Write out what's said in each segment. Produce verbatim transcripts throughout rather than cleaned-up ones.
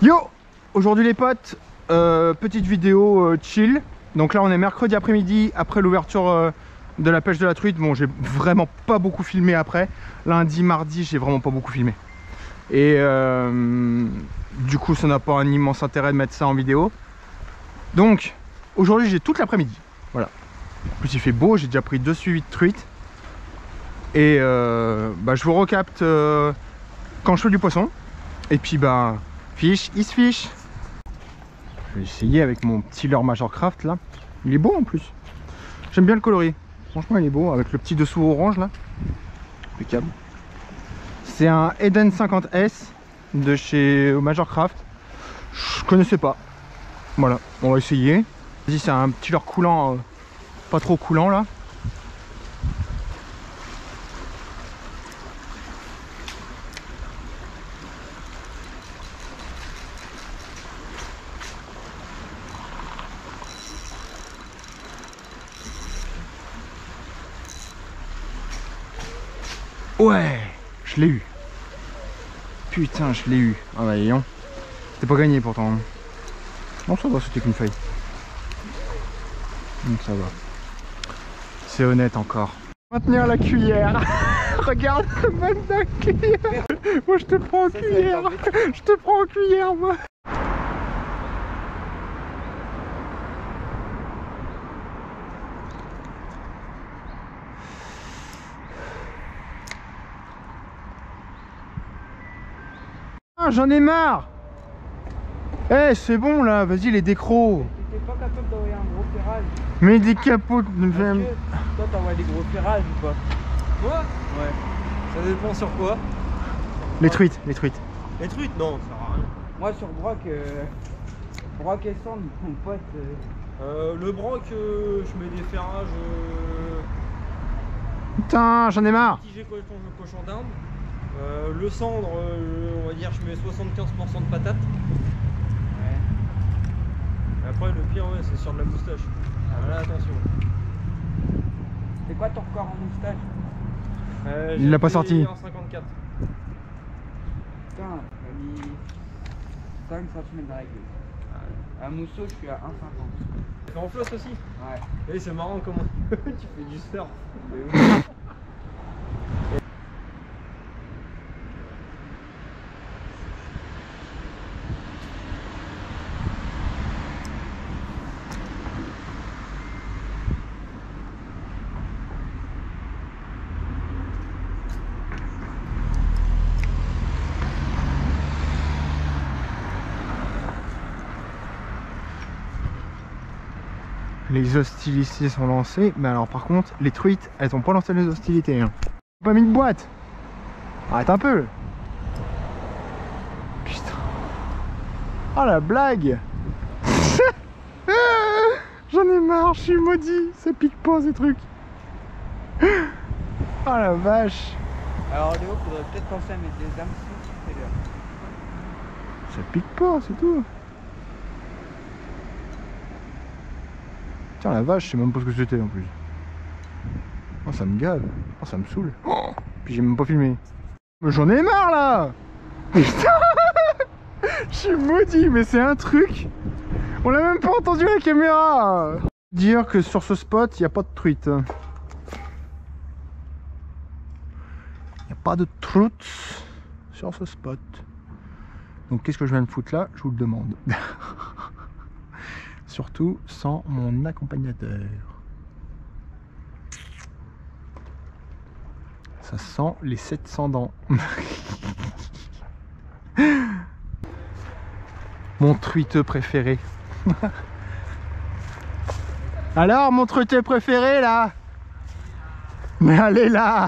Yo, aujourd'hui les potes, euh, petite vidéo euh, chill. Donc là on est mercredi après-midi, après l'ouverture euh, de la pêche de la truite. Bon, j'ai vraiment pas beaucoup filmé après. Lundi, mardi, j'ai vraiment pas beaucoup filmé. Et euh, du coup ça n'a pas un immense intérêt de mettre ça en vidéo. Donc aujourd'hui j'ai toute l'après-midi. Voilà. En plus il fait beau, j'ai déjà pris deux suivis de truite. Et euh, bah, je vous recapte euh, quand je fais du poisson. Et puis bah fish is fish. Je vais essayer avec mon petit leurre Majorcraft là. Il est beau en plus. J'aime bien le coloris. Franchement il est beau avec le petit dessous orange là. Impeccable. C'est un Eden cinquante S de chez Majorcraft. Je connaissais pas. Voilà, on va essayer. Vas-y, c'est un petit leurre coulant, euh, pas trop coulant là. Ouais, je l'ai eu. Putain, je l'ai eu. Ah bah voyons. C'était pas gagné pourtant. Non, ça va, c'était qu'une feuille. Donc ça va. C'est honnête encore. Maintenir la cuillère. Regarde, maintenant la cuillère. Moi je te prends en ça, cuillère. Je te prends en cuillère moi. J'en ai marre. Eh hey, c'est bon là, vas-y les décros. T'es pas capable d'envoyer un gros ferrage. Mais des capots de... Toi t'envoies des gros ferrages ou pas? Moi? Ouais. Ça dépend sur quoi? Les truites, les truites. Les truites? Non, ça sert à rien. Moi sur Broc, euh... Broc et Sand, mon pote. Euh... Euh, le Broc, euh, je mets des ferrages. Euh... Putain, j'en ai marre. Petit cochon, cochon d'Inde. Euh, le cendre, euh, on va dire, je mets soixante-quinze pour cent de patates. Ouais. Et après, le pire, ouais, c'est sur de la moustache. Ah, là, attention. C'est quoi ton record en moustache? Euh, Il l'a pas sorti. En cinquante-quatre. Putain, j'ai mis cinq centimètres de règle. Un mousseau, je suis à un virgule cinquante. Tu fais en flosse aussi? Ouais. Et c'est marrant comment tu fais du surf. Les hostilités sont lancées, mais alors par contre, les truites, elles ont pas lancé les hostilités. Hein. Pas mis de boîte. Arrête un peu. Putain. Oh la blague. J'en ai marre, je suis maudit. Ça pique pas ces trucs. Oh la vache. Alors Léo, faudrait peut-être penser à mettre des hameçons sur tes leurres. Ça pique pas, c'est tout. Tiens la vache, je sais même pas ce que c'était en plus. Oh ça me gave, oh ça me saoule. Oh, puis j'ai même pas filmé. Mais j'en ai marre là. Putain. Je suis maudit, mais c'est un truc. On l'a même pas entendu à la caméra. Dire que sur ce spot, il n'y a pas de truite. Il n'y a pas de truite sur ce spot. Donc qu'est-ce que je viens de foutre là? Je vous le demande. Surtout sans mon accompagnateur. Ça sent les sept cents dents. Mon truiteux préféré. Alors mon truiteux préféré là? Mais allez là.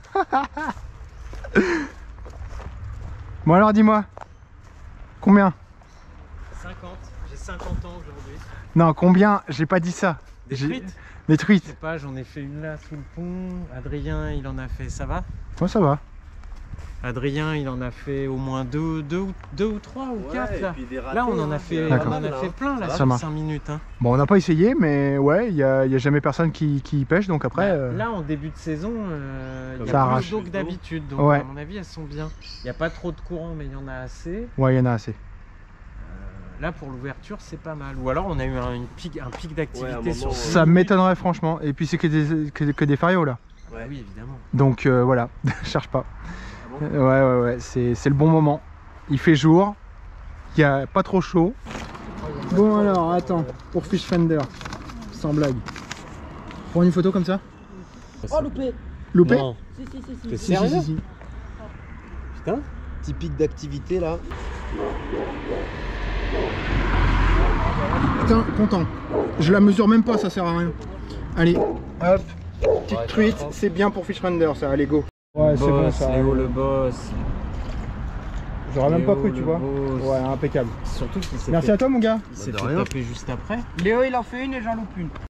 Bon alors dis-moi. Combien? cinquante. J'ai cinquante ans aujourd'hui. Non, combien? J'ai pas dit ça. Des truites? Des Je truites. sais pas, j'en ai fait une là sous le pont. Adrien, il en a fait, ça va? Moi ça va. Adrien, il en a fait au moins deux, deux, ou- deux ou trois ou Ouais, quatre et là. puis des ratés, Là, on en a hein, fait, c'est on pas en mal, a là. fait plein là Ça sur marche. cinq minutes. Hein. Bon, on n'a pas essayé, mais ouais, il n'y a, y a jamais personne qui, qui y pêche, donc après... Bah, euh, Là, en début de saison, euh, il y Ça a arrache. plus d'eau que d'habitude. Donc, Ouais. à mon avis, elles sont bien. Il n'y a pas trop de courant, mais il y en a assez. Ouais, il y en a assez. Là, pour l'ouverture, c'est pas mal. Ou alors, on a eu un, une pic, un pic d'activité Ouais, un sur moment, Ça m'étonnerait franchement. Et puis c'est que des, que, que des farios là. Ouais. Oui, évidemment. Donc euh, voilà, cherche pas. bon ouais, ouais, ouais, c'est le bon moment. Il fait jour, il n'y a pas trop chaud. Bon alors, attends, pour Fish Finder, sans blague. Prends une photo comme ça. Oh, loupé. Loupé? Non. Si, si, si, si. T'es Si, si, sérieux? si, si. Putain, typique d'activité là. Putain, content. Je la mesure même pas, ça sert à rien. Allez, hop, petite truite, c'est bien pour Fish Finder ça, allez go. Ouais, c'est bon ça. Léo le boss. J'aurais même pas Léo, cru, tu le vois. boss. Ouais, impeccable. Surtout qu'il s'est Merci fait, à toi mon gars. il s'est De fait rien. taper juste après. Léo, il en fait une et j'en loupe une.